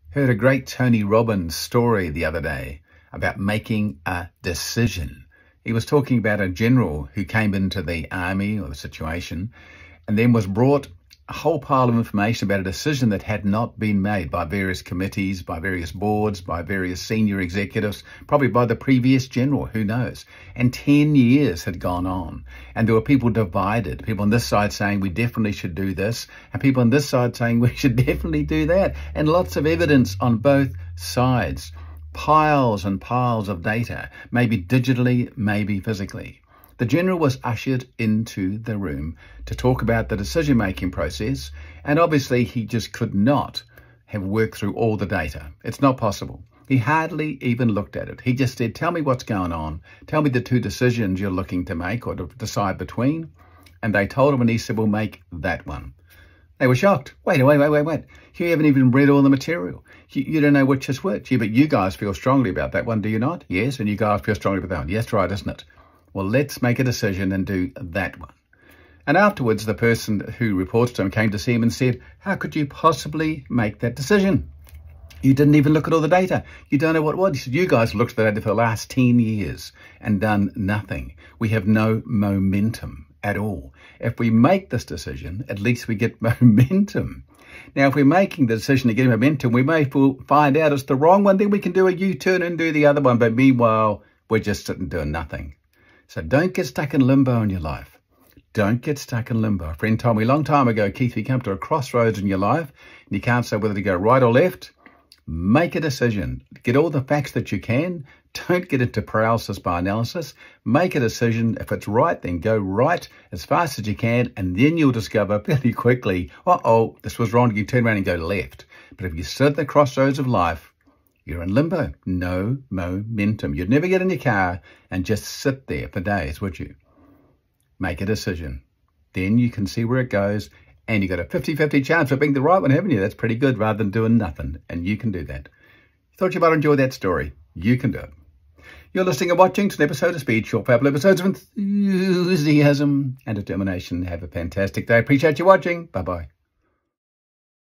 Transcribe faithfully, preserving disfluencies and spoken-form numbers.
Heard a great Tony Robbins story the other day about making a decision. He was talking about a general who came into the army or the situation and then was brought a whole pile of information about a decision that had not been made by various committees, by various boards, by various senior executives, probably by the previous general, who knows. And ten years had gone on and there were people divided, people on this side saying we definitely should do this and people on this side saying we should definitely do that, and lots of evidence on both sides, piles and piles of data, maybe digitally, maybe physically. The general was ushered into the room to talk about the decision-making process, and obviously he just could not have worked through all the data. It's not possible. He hardly even looked at it. He just said, tell me what's going on. Tell me the two decisions you're looking to make or to decide between. And they told him, and he said, we'll make that one. They were shocked. Wait, wait, wait, wait, wait. You haven't even read all the material. You, you don't know which is which. Yeah, but you guys feel strongly about that one, do you not? Yes, and you guys feel strongly about that one. Yes, right, isn't it? Well, let's make a decision and do that one. And afterwards, the person who reports to him came to see him and said, how could you possibly make that decision? You didn't even look at all the data. You don't know what it was. He said, you guys looked at the data for the last ten years and done nothing. We have no momentum at all. If we make this decision, at least we get momentum. Now, if we're making the decision to get momentum, we may find out it's the wrong one. Then we can do a U-turn and do the other one. But meanwhile, we're just sitting doing nothing. So don't get stuck in limbo in your life. Don't get stuck in limbo. A friend told me a long time ago, Keith, if you come to a crossroads in your life and you can't say whether to go right or left, make a decision. Get all the facts that you can. Don't get into paralysis by analysis. Make a decision. If it's right, then go right as fast as you can, and then you'll discover fairly quickly, uh-oh, this was wrong. You turn around and go left. But if you sit at the crossroads of life, you're in limbo. No momentum. You'd never get in your car and just sit there for days, would you? Make a decision. Then you can see where it goes, and you've got a fifty fifty chance of being the right one, haven't you? That's pretty good, rather than doing nothing. And you can do that. Thought you might enjoy that story. You can do it. You're listening and watching to an episode of Speed, short, powerful episodes of enthusiasm and determination. Have a fantastic day. Appreciate you watching. Bye-bye.